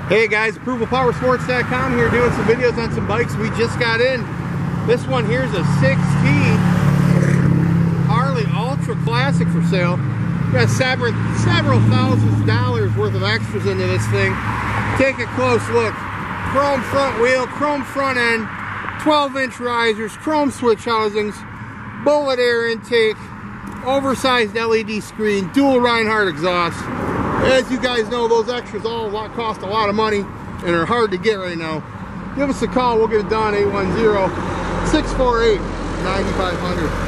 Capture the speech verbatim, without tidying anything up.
Hey guys, approval power sports dot com here doing some videos on some bikes we just got in. This one here's a six T Harley Ultra Classic for sale. Got several, several thousands dollars worth of extras into this thing. Take a close look. Chrome front wheel, chrome front end, twelve inch risers, chrome switch housings, bullet air intake, oversized L E D screen, dual Reinhardt exhaust. As you guys know, those extras all cost a lot of money and are hard to get right now. Give us a call, we'll get it done. Eight one zero, six four eight, nine five zero zero.